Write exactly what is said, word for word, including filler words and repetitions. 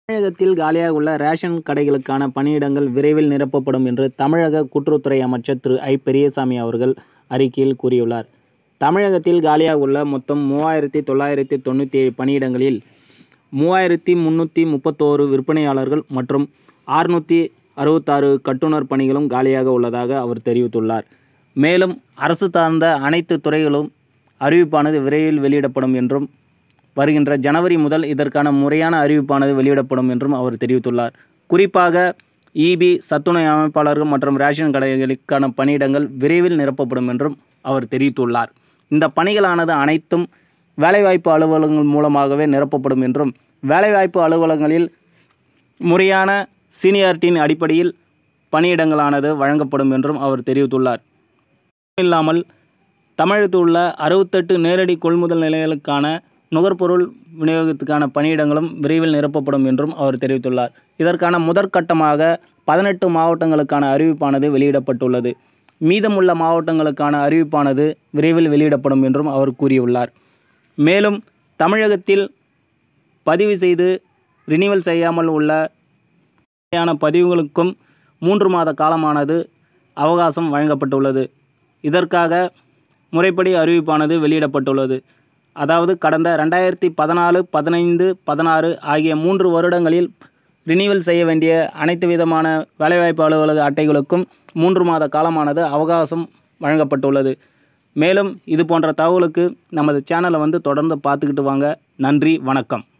தமிழகத்தில் காலியாக உள்ள ரேஷன் கடைகளுக்கான பணியிடங்கள் விரைவில் நிரப்பப்படும் என்று தமிழக கூட்டுறவுத்துறை அமைச்சர் திரு ஐ பெரியசாமி அவர்கள் அறிக்கையில் கூறியுள்ளார். தமிழகத்தில் காலியாக உள்ள மொத்தம் மூவாயிரத்தி தொள்ளாயிரத்தி தொண்ணூற்றி ஏழு பணியிடங்களில் மூவாயிரத்தி முந்நூற்றி முப்பத்தோரு விற்பனையாளர்கள் மற்றும் அறுநூற்றி அறுபத்தாறு கட்டுனர் பணிகளும் காலியாக உள்ளதாக அவர் தெரிவித்துள்ளார். மேலும் அரசு சார்ந்த அனைத்து துறைகளும் அறிவிப்பானது விரைவில் வெளியிடப்படும் என்றும் வருகின்ற ஜனவரி முதல் இதற்கான முறையான அறிவிப்பானது வெளியிடப்படும் என்றும் அவர் தெரிவித்துள்ளார். குறிப்பாக இபி சத்துணை அமைப்பாளர்கள் மற்றும் ரேஷன் கடைகளுக்கான பணியிடங்கள் விரைவில் நிரப்பப்படும் என்றும் அவர் தெரிவித்துள்ளார். இந்த பணிகளானது அனைத்தும் வேலைவாய்ப்பு அலுவலகங்கள் மூலமாகவே நிரப்பப்படும் என்றும் வேலைவாய்ப்பு அலுவலகங்களில் முறையான சீனியாரிட்டியின் அடிப்படையில் பணியிடங்களானது வழங்கப்படும் என்றும் அவர் தெரிவித்துள்ளார். இல்லாமல் தமிழகத்தில் உள்ள அறுபத்தெட்டு நேரடி கொள்முதல் நிலையங்களுக்கான நுகர்பொருள் விநியோகத்துக்கான பணியிடங்களும் விரைவில் நிரப்பப்படும் என்றும் அவர் தெரிவித்துள்ளார். இதற்கான முதற்கட்டமாக பதினெட்டு மாவட்டங்களுக்கான அறிவிப்பானது வெளியிடப்பட்டுள்ளது. மீதமுள்ள மாவட்டங்களுக்கான அறிவிப்பானது விரைவில் வெளியிடப்படும் என்றும் அவர் கூறியுள்ளார். மேலும் தமிழகத்தில் பதிவு செய்து ரினிவல் செய்யாமல் உள்ள பதிவுகளுக்கும் மூன்று மாத காலமானது அவகாசம் வழங்கப்பட்டுள்ளது. இதற்காக முறைப்படி அறிவிப்பானது வெளியிடப்பட்டுள்ளது. அதாவது கடந்த ரெண்டாயிரத்தி பதினாலு பதினைந்து பதினாறு ஆகிய மூன்று வருடங்களில் ரினிவல் செய்ய வேண்டிய அனைத்து விதமான வேலைவாய்ப்பு அலுவலக அட்டைகளுக்கும் மூன்று மாத காலமானது அவகாசம் வழங்கப்பட்டுள்ளது. மேலும் இது போன்ற தகவலுக்கு நமது சேனலை வந்து தொடர்ந்து பார்த்துக்கிட்டு வாங்க. நன்றி, வணக்கம்.